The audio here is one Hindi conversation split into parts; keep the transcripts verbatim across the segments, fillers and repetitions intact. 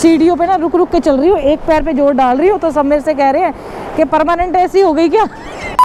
सीढ़ियों पे ना रुक रुक के चल रही हूँ, एक पैर पे जोर डाल रही हूँ, तो सब मेरे से कह रहे हैं कि परमानेंट ऐसी हो गई क्या।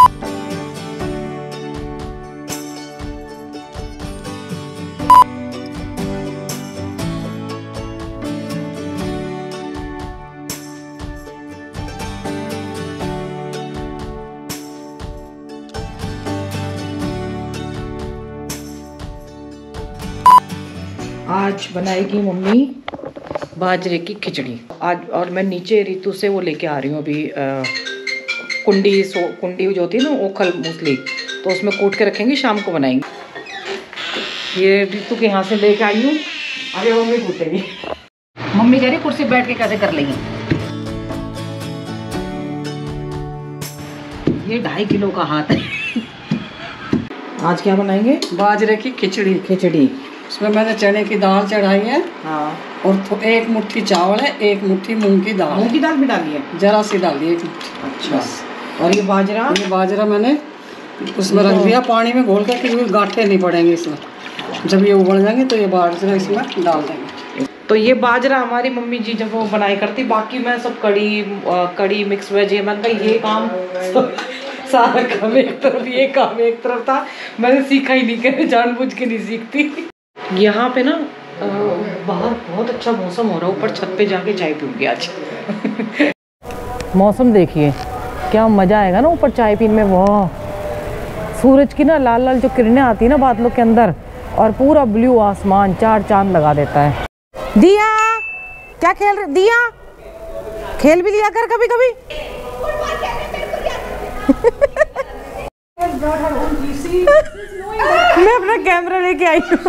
आज बनाएगी मम्मी बाजरे की खिचड़ी आज, और मैं नीचे रीतु से वो लेके आ रही हूँ अभी आ, कुंडी सो कुंडी जो होती है ना ओखल मूसली, तो उसमें कूट के रखेंगे, शाम को बनाएंगे। ये रीतु के यहाँ से लेके आई हूँ, अरे मम्मी कूटेगी। मम्मी कह रही कुर्सी बैठ के कैसे कर लेंगी। ये ढाई किलो का हाथ है। आज क्या बनाएंगे? बाजरे की खिचड़ी। खिचड़ी उसमें मैंने चने की दाल चढ़ाई है। हाँ। और एक मुट्ठी चावल है, एक मुट्ठी मूंग की दाल। मूंग की दाल भी डाली है? जरा सी डाली है, एक मुट्ठी। अच्छा। और ये बाजरा? ये बाजरा मैंने उसमें रख दिया पानी में घोल कर, क्योंकि गांठें नहीं पड़ेंगे इसमें। जब ये उबल जाएंगे तो ये बाजरा इसमें डाल देंगे। तो ये बाजरा हमारी मम्मी जी जब वो बनाई करती, बाकी मैं सब कड़ी कड़ी मिक्स वेज, ये मैं ये काम सारा काम एक तरफ, ये काम एक तरफ था। मैंने सीखा ही नहीं, करे जानबूझ के नहीं सीखती। यहाँ पे ना बाहर बहुत अच्छा मौसम हो रहा है, ऊपर छत पे जाके चाय पीऊंगी आज। मौसम देखिए क्या मज़ा आएगा ना ऊपर चाय पीने में। वाह, सूरज की ना लाल लाल जो किरणें आती है ना बादलों के अंदर, और पूरा ब्लू आसमान चार चांद लगा देता है। दिया क्या खेल रही? दिया खेल भी लिया कर कभी कभी। मैं अपना कैमरा लेके आई हूँ।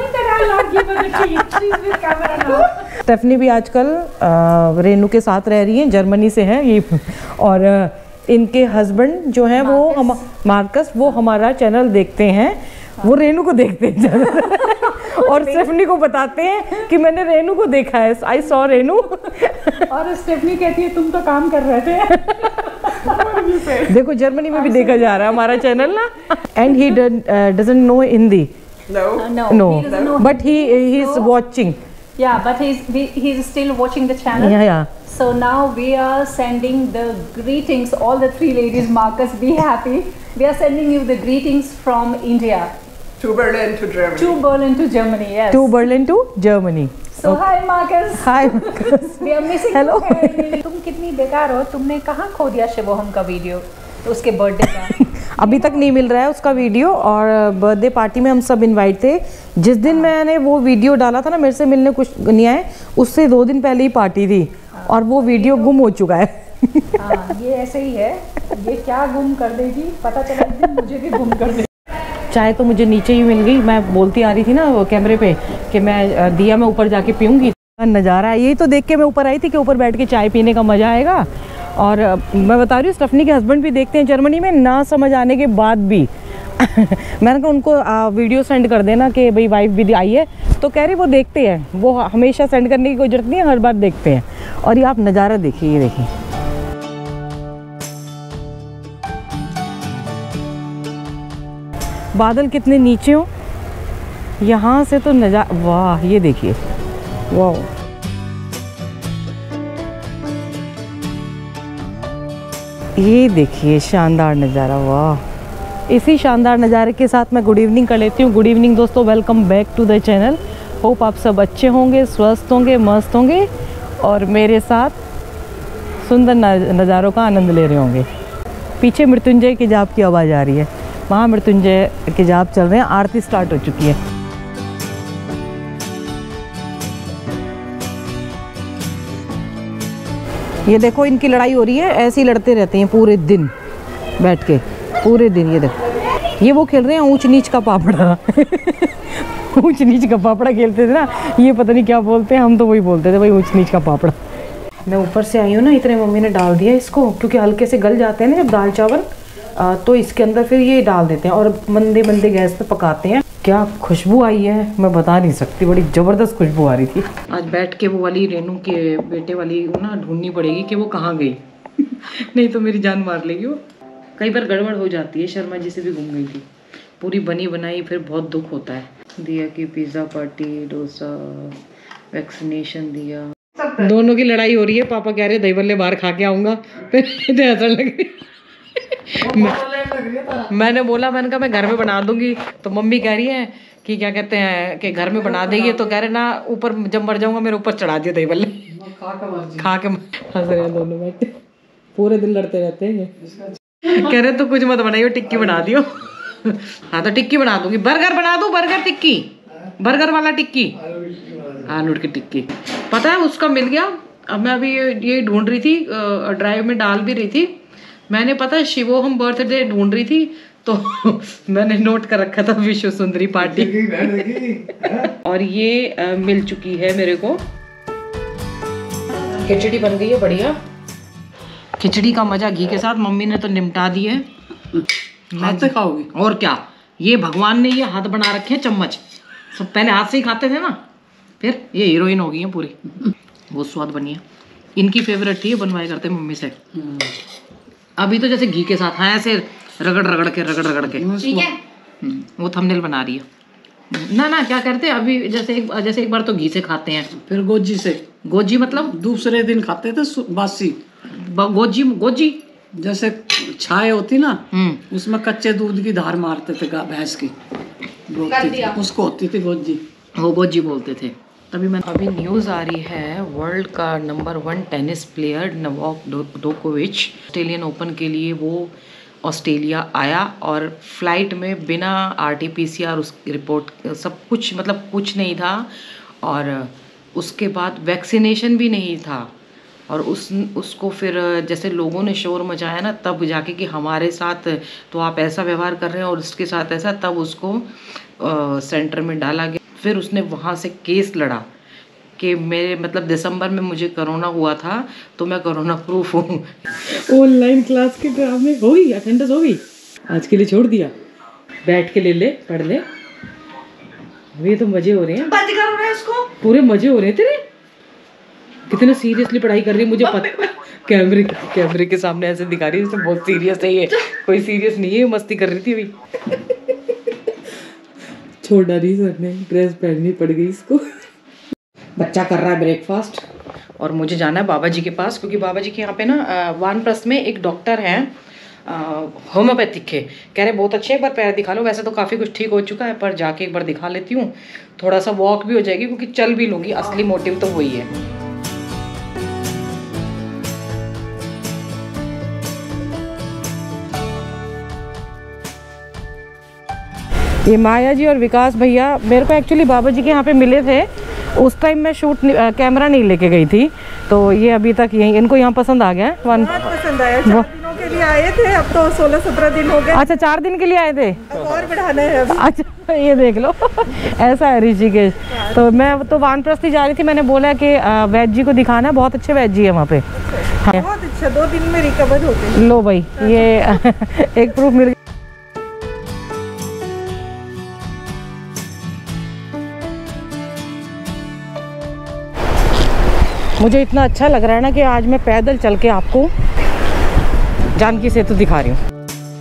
स्टेफनी भी आजकल रेनू के साथ रह रही है, जर्मनी से है ये, और इनके हस्बैंड जो हैं वो हम मार्कस, वो हमारा चैनल देखते हैं, वो रेनू को देखते हैं और स्टेफनी को बताते हैं कि मैंने रेनू को देखा है, आई सॉ रेनू। और स्टेफनी कहती है तुम तो काम कर रहे थे। देखो जर्मनी में भी देखा जा रहा है हमारा चैनल ना। And he doesn't know Hindi. No, no, no. He doesn't know but he he is watching. Yeah, but he's he's still watching the channel. Yeah, yeah. So now we are sending the greetings. All the three ladies, Marcus, be happy. We are sending you the greetings from India. To Berlin to Germany. To Berlin to Germany, yes. To Berlin to Germany. So okay. Hi Marcus. Hi Marcus. We are missing Hello. you. तुम कितनी बेकार हो, तुमने कहाँ खो दिया शिवोहम का वीडियो, तो उसके बर्थडे का। अभी तक नहीं मिल रहा है उसका वीडियो, और बर्थडे पार्टी में हम सब इनवाइट थे। जिस दिन मैंने वो वीडियो डाला था ना, मेरे से मिलने कुछ नहीं आए, उससे दो दिन पहले ही पार्टी थी और वो वीडियो गुम हो चुका है। हाँ, ये ऐसे ही है, ये क्या गुम कर देगी पता चला, एक दिन मुझे भी गुम कर देगी। चाय तो मुझे नीचे ही मिल गई, मैं बोलती आ रही थी ना वो कैमरे पे कि मैं दिया मैं ऊपर जाके पीऊँगी। नज़ारा है यही तो देख के मैं ऊपर आई थी कि ऊपर बैठ के चाय पीने का मज़ा आएगा। और मैं बता रही हूँ स्टेफनी के हस्बैंड भी देखते हैं जर्मनी में, ना समझ आने के बाद भी। मैंने कहा उनको आ, वीडियो सेंड कर देना कि भाई वाइफ भी आई है, तो कह रही वो देखते हैं, वो हमेशा सेंड करने की कोई जरूरत नहीं है, हर बार देखते हैं। और ये आप नज़ारा देखिए, ये देखिए बादल कितने नीचे हो, यहाँ से तो नज़ारा, वाह ये देखिए, वाह ये देखिए शानदार नज़ारा। वाह, इसी शानदार नज़ारे के साथ मैं गुड इवनिंग कर लेती हूँ। गुड इवनिंग दोस्तों, welcome back to the channel. Hope आप सब अच्छे होंगे, स्वस्थ होंगे, मस्त होंगे और मेरे साथ सुंदर नज़ारों का आनंद ले रहे होंगे। पीछे मृत्युंजय के जाप की आवाज़ आ रही है, वहाँ मृत्युंजय के जाप चल रहे हैं, आरती स्टार्ट हो चुकी है। ये देखो इनकी लड़ाई हो रही है, ऐसे ही लड़ते रहते हैं पूरे दिन बैठ के, पूरे दिन। ये देखो ये वो खेल रहे हैं ऊंच नीच का पापड़ा। ऊंच नीच का पापड़ा खेलते थे ना, ये पता नहीं क्या बोलते हैं, हम तो वही बोलते थे भाई ऊंच नीच का पापड़ा। मैं ऊपर से आई हूँ ना, इतने मम्मी ने डाल दिया इसको, क्योंकि हल्के से गल जाते हैं ना जब दाल चावल, आ, तो इसके अंदर फिर ये डाल देते हैं और मंदे मंदे गैस पे पकाते हैं। क्या खुशबू आई है मैं बता नहीं सकती, बड़ी ज़बरदस्त खुशबू आ रही थी। आज बैठ के वो वाली रेनू के बेटे वाली ना ढूंढनी पड़ेगी कि वो कहाँ गई। नहीं तो मेरी जान मार लेगी वो। कई बार गड़बड़ हो जाती है, शर्मा जी से भी घूम गई थी, पूरी बनी बनाई फिर बहुत दुख होता है। दिया की पिज़्ज़ा पार्टी, डोसा, वैक्सीनेशन दिया, सब दोनों की लड़ाई हो रही है। पापा कह रहे दही बल्ले बाहर खा के आऊंगा, फिर ऐसा लग रही मैं, मैंने बोला, मैंने कहा मैं घर में बना दूंगी, तो मम्मी कह रही है कि क्या कहते हैं कि घर में बना देगी, तो कह रहे ना ऊपर जब मर जाऊंगा मेरे ऊपर चढ़ा दियो दही बल्ले, खा के हंस रहे हैं दोनों बैठे, पूरे दिन लड़ते रहते हैं। कह रहे तो कुछ मत बनाइयो, टिक्की बना दियो। हाँ तो टिक्की बना दूंगी, बर्गर बना दूं, बर्गर टिक्की, बर्गर वाला टिक्की, आलू की टिक्की। पता है उसका मिल गया। अब मैं अभी ये ढूंढ रही थी, ड्राइव में डाल भी रही थी मैंने, पता है शिवोहम बर्थडे ढूंढ रही थी, तो मैंने नोट कर रखा था विश्व सुंदरी पार्टी। और ये आ, मिल चुकी है मेरे को। खिचड़ी बन गई है बढ़िया। खिचड़ी का मजा घी के साथ मम्मी ने तो निपटा दी है। हाथ से खाओगी? और क्या, ये भगवान ने ये हाथ बना रखे हैं चम्मच, सब पहले हाथ से ही खाते थे ना, फिर ये हीरोइन हो गई है पूरी। बहुत स्वाद बनी है, इनकी फेवरेट थी, बनवाई करते मम्मी से। अभी तो जैसे घी के साथ, हाँ ऐसे रगड़ रगड़ के रगड़ रगड़ के, ठीक है। वो थंबनेल बना रही है ना। ना क्या करते हैं अभी, जैसे एक जैसे एक बार तो घी से खाते हैं, फिर गोजी से। गोजी मतलब दूसरे दिन खाते थे बासी। गोजी गोजी जैसे छाए होती ना, उसमें कच्चे दूध की धार मारते थे भैंस की, उसको होती थी गोजी, वो गोजी बोलते थे तभी। मैं अभी न्यूज़ आ रही है, वर्ल्ड का number one tennis player Novak जोकोविच ऑस्ट्रेलियन ओपन के लिए वो ऑस्ट्रेलिया आया, और फ्लाइट में बिना आरटीपीसीआर उस रिपोर्ट सब कुछ, मतलब कुछ नहीं था, और उसके बाद वैक्सीनेशन भी नहीं था, और उस उसको फिर जैसे लोगों ने शोर मचाया ना, तब जाके कि हमारे साथ तो आप ऐसा व्यवहार कर रहे हैं और उसके साथ ऐसा, तब उसको आ, सेंटर में डाला गया। फिर उसने वहाँ से केस लड़ा कि मेरे मतलब दिसंबर में मुझे कोरोना हुआ था, तो मैं कोरोना प्रूफ हूँ। ऑनलाइन क्लास के ड्रामे हो गई, अटेंडेंस हो गई, आज के लिए छोड़ दिया, बैठ के ले ले, पढ़ ले। ये तो मजे हो रहे हैं, बंद कर रहे हैं इसको, पूरे मजे हो रहे हैं तेरे। कितने सीरियसली पढ़ाई कर रही है मुझे पता। कैमरे कैमरे के सामने ऐसे दिखा रही है जैसे बहुत सीरियस है, ये कोई सीरियस नहीं है, मस्ती कर रही थी अभी। छोड़ डाली सर ने, ड्रेस पहननी पड़ गई इसको। बच्चा कर रहा है ब्रेकफास्ट, और मुझे जाना है बाबा जी के पास, क्योंकि बाबा जी के यहाँ पे ना वानप्रस्थ में एक डॉक्टर हैं होम्योपैथिक के, कह रहे बहुत अच्छे, एक बार पैर दिखा लो। वैसे तो काफ़ी कुछ ठीक हो चुका है, पर जाके एक बार दिखा लेती हूँ, थोड़ा सा वॉक भी हो जाएगी, क्योंकि चल भी लूँगी। असली मोटिव तो वही है। ये माया जी और विकास भैया मेरे को एक्चुअली बाबा जी के यहाँ पे मिले थे, उस टाइम मैं शूट कैमरा नहीं लेके गई थी, तो ये अभी तक यही, इनको यहाँ पसंद आ गया। वन पसंद आया, चार दिनों के लिए आए थे, अब तो सोलह सत्रह दिन हो गए। अच्छा, चार दिन के लिए आए थे, अब और बढ़ाना है अभी। अच्छा ये देख लो। ऐसा है ऋषिकेश। तो मैं तो वानप्रस्थ ही जा रही थी, मैंने बोला कि वैद जी को दिखाना, बहुत अच्छे वैद जी है वहाँ पे। बहुत अच्छा, दो दिन में रिकवर होते। लो भाई, ये एक प्रूफ मिल गया। मुझे इतना अच्छा लग रहा है ना कि आज मैं पैदल चल के आपको जानकी सेतु दिखा रही हूँ।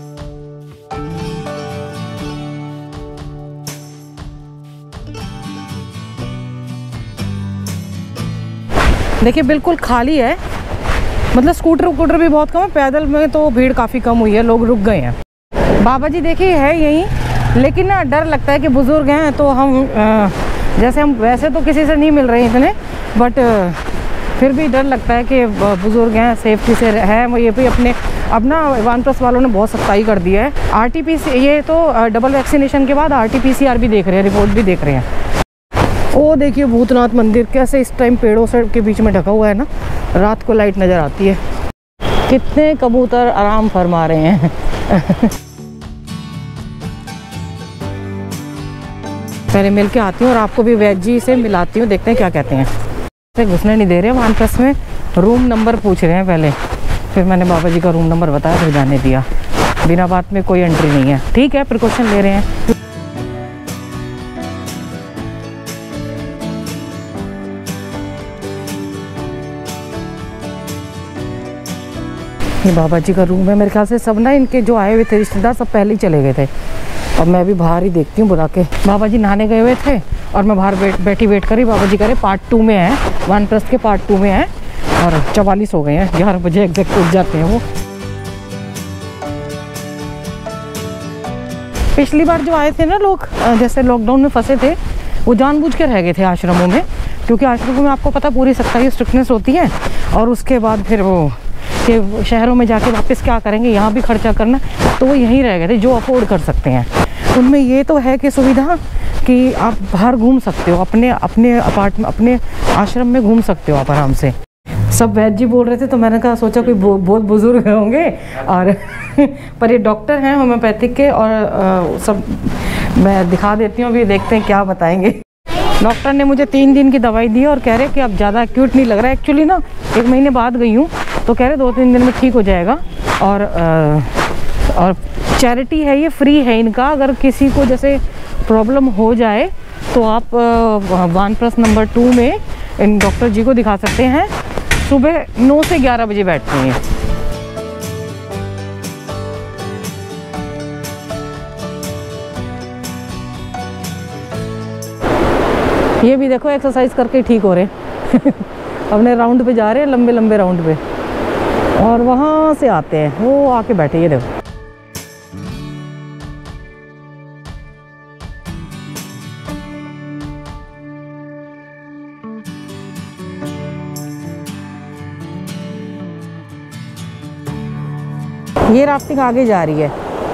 देखिए बिल्कुल खाली है, मतलब स्कूटर वकूटर भी बहुत कम है, पैदल में तो भीड़ काफ़ी कम हुई है, लोग रुक गए हैं। बाबा जी देखिए है यहीं, लेकिन ना डर लगता है कि बुज़ुर्ग हैं, तो हम आ, जैसे हम वैसे तो किसी से नहीं मिल रहे हैं इतने, बट फिर भी डर लगता है कि बुज़ुर्ग हैं, सेफ्टी से है। वो ये भी अपने अब ना वानप्रस्थ वालों ने बहुत सख्ताई कर दिया है। आरटीपीसी, ये तो डबल वैक्सीनेशन के बाद आरटीपीसीआर भी देख रहे हैं, रिपोर्ट भी देख रहे हैं। ओ देखिए भूतनाथ मंदिर कैसे इस टाइम पेड़ों से के बीच में ढका हुआ है ना, रात को लाइट नज़र आती है। कितने कबूतर आराम फरमा रहे हैं। पहले मिल के आती हूँ और आपको भी वैद जी से मिलाती हूँ, देखते हैं क्या कहते हैं। घुसने नहीं दे रहे वानप्रस्थ में, रूम नंबर पूछ रहे हैं पहले, फिर मैंने बाबा जी का रूम नंबर बताया, फिर जाने दिया। बिना बात में कोई एंट्री नहीं है, ठीक है, प्रिकॉशन ले रहे हैं। ये बाबा जी का रूम है, मेरे ख्याल से सब ना इनके जो आए हुए थे रिश्तेदार सब पहले ही चले गए थे। अब मैं भी बाहर ही देखती हूँ बुला के। बाबा जी नहाने गए हुए थे और मैं बाहर बैठ बैठी वेट करी। बाबा जी करे पार्ट टू में है, वन प्लस के पार्ट टू में है और चवालीस हो गए हैं, ग्यारह बजे एग्जैक्ट उठ जाते हैं वो। पिछली बार जो आए थे ना लोग, जैसे लॉकडाउन में फंसे थे, वो जानबूझ के रह गए थे आश्रमों में, क्योंकि आश्रमों में आपको पता पूरी सख्ताई स्ट्रिक्टनेस होती है और उसके बाद फिर वो कि शहरों में जाके वापस क्या करेंगे, यहाँ भी खर्चा करना, तो वो यहीं रह गए थे जो अफोर्ड कर सकते हैं। उनमें ये तो है कि सुविधा कि आप बाहर घूम सकते हो, अपने अपने अपार्टमेंट अपने आश्रम में घूम सकते हो आप आराम से। सब वैद्य जी बोल रहे थे तो मैंने कहा सोचा कोई बहुत बुजुर्ग होंगे और पर ये डॉक्टर हैं होम्योपैथिक के और आ, सब मैं दिखा देती हूँ, अभी देखते हैं क्या बताएंगे। डॉक्टर ने मुझे तीन दिन की दवाई दी और कह रहे कि अब ज़्यादा एक्यूट नहीं लग रहा है। एक्चुअली ना एक महीने बाद गई हूँ तो कह रहे दो तीन दिन में ठीक हो जाएगा। और आ, और चैरिटी है ये, फ्री है इनका। अगर किसी को जैसे प्रॉब्लम हो जाए तो आप वन प्लस नंबर टू में इन डॉक्टर जी को दिखा सकते हैं। सुबह नौ से ग्यारह बजे बैठते हैं। ये भी देखो एक्सरसाइज करके ठीक हो रहे अपने राउंड पे जा रहे हैं, लंबे लंबे राउंड पे, और वहाँ से आते हैं वो आके बैठे। ये देखो ये राफ्टिंग आगे जा रही है।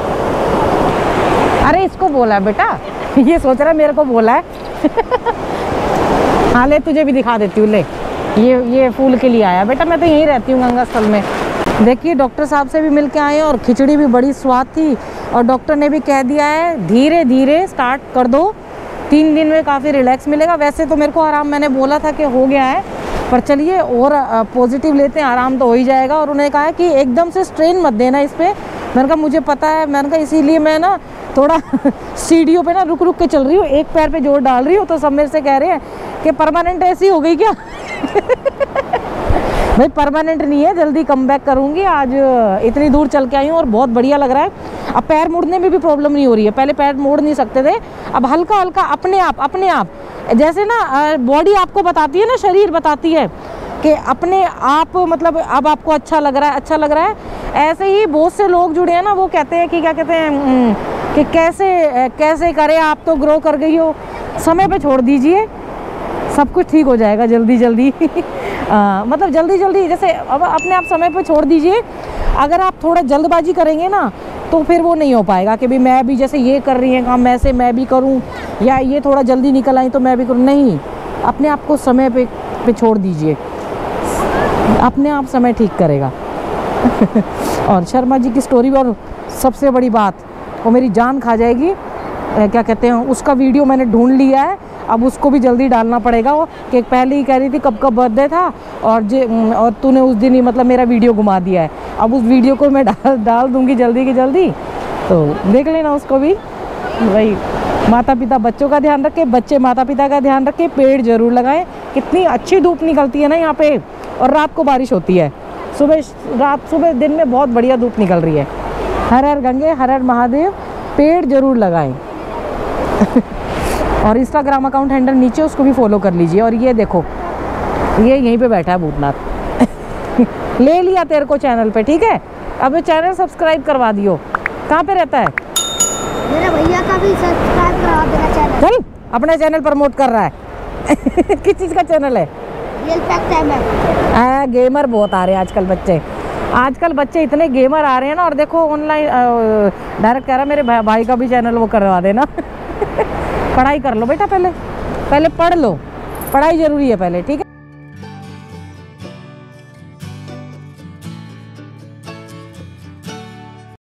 अरे इसको बोला है बेटा, ये सोच रहा है मेरे को बोला है हाँ ले तुझे भी दिखा देती हूँ, ले ये ये फूल के लिए आया बेटा, मैं तो यहीं रहती हूँ गंगा स्थल में। देखिए डॉक्टर साहब से भी मिल के आए और खिचड़ी भी बड़ी स्वाद थी और डॉक्टर ने भी कह दिया है धीरे धीरे स्टार्ट कर दो, तीन दिन में काफ़ी रिलैक्स मिलेगा। वैसे तो मेरे को आराम मैंने बोला था कि हो गया है, पर चलिए और पॉजिटिव लेते हैं, आराम तो हो ही जाएगा। और उन्होंने कहा है कि एकदम से स्ट्रेन मत देना इस पर। मैंने कहा मुझे पता है, मैंने कहा इसीलिए मैं ना थोड़ा सीढ़ियों पे ना रुक रुक के चल रही हूँ, एक पैर पे जोर डाल रही हूँ। तो सब मेरे से कह रहे हैं कि परमानेंट ऐसी हो गई क्या भाई परमानेंट नहीं है, जल्दी कम बैक करूँगी। आज इतनी दूर चल के आई हूँ और बहुत बढ़िया लग रहा है। अब पैर मोड़ने में भी प्रॉब्लम नहीं हो रही है, पहले पैर मोड़ नहीं सकते थे, अब हल्का हल्का अपने आप अपने आप जैसे ना बॉडी आपको बताती है ना, शरीर बताती है कि अपने आप मतलब अब आपको अच्छा लग रहा है, अच्छा लग रहा है। ऐसे ही बहुत से लोग जुड़े हैं ना, वो कहते हैं कि क्या कहते हैं कि कैसे कैसे करें, आप तो ग्रो कर गई हो, समय पे छोड़ दीजिए, सब कुछ ठीक हो जाएगा जल्दी जल्दी आ, मतलब जल्दी जल्दी जैसे अब अपने आप समय पे छोड़ दीजिए। अगर आप थोड़ा जल्दबाजी करेंगे ना तो फिर वो नहीं हो पाएगा कि भाई मैं भी जैसे ये कर रही है काम वैसे मैं भी करूं, या ये थोड़ा जल्दी निकल आई तो मैं भी करूं। नहीं, अपने आप को समय पे पे छोड़ दीजिए, अपने आप समय ठीक करेगा और शर्मा जी की स्टोरी, और सबसे बड़ी बात वो मेरी जान खा जाएगी, क्या कहते हैं उसका वीडियो मैंने ढूंढ लिया है, अब उसको भी जल्दी डालना पड़ेगा। वो कि पहले ही कह रही थी कब कब बर्थडे था और जे और तूने उस दिन ही मतलब मेरा वीडियो घुमा दिया है, अब उस वीडियो को मैं डाल डाल दूँगी जल्दी की जल्दी, तो देख लेना उसको भी। भाई माता पिता बच्चों का ध्यान रखें, बच्चे माता पिता का ध्यान रखें, पेड़ जरूर लगाएं। कितनी अच्छी धूप निकलती है ना यहाँ पे, और रात को बारिश होती है, सुबह रात सुबह दिन में बहुत बढ़िया धूप निकल रही है। हर हर गंगे हर हर महादेव, पेड़ जरूर लगाएं और इंस्टाग्राम अकाउंट हैंडल नीचे, उसको भी फॉलो कर लीजिए। और ये देखो ये यहीं पे बैठा है भूतनाथ ले लिया तेरे को चैनल पे, ठीक है, अब ये चैनल सब्सक्राइब करवा दियो। कहाँ पे रहता है मेरे भैया का भी सब्सक्राइब करवा देना चैनल। चल अपना चैनल प्रमोट कर रहा है किस चीज़ का चैनल है? रियल फैक्ट है मैं। आ, गेमर बहुत आ रहे हैं आजकल बच्चे, आजकल बच्चे इतने गेमर आ रहे हैं ना। और देखो ऑनलाइन डायरेक्ट कह रहा मेरे भाई, भाई का भी चैनल वो करवा देना पढ़ाई कर लो बेटा, पहले पहले पढ़ लो, पढ़ाई ज़रूरी है पहले, ठीक है।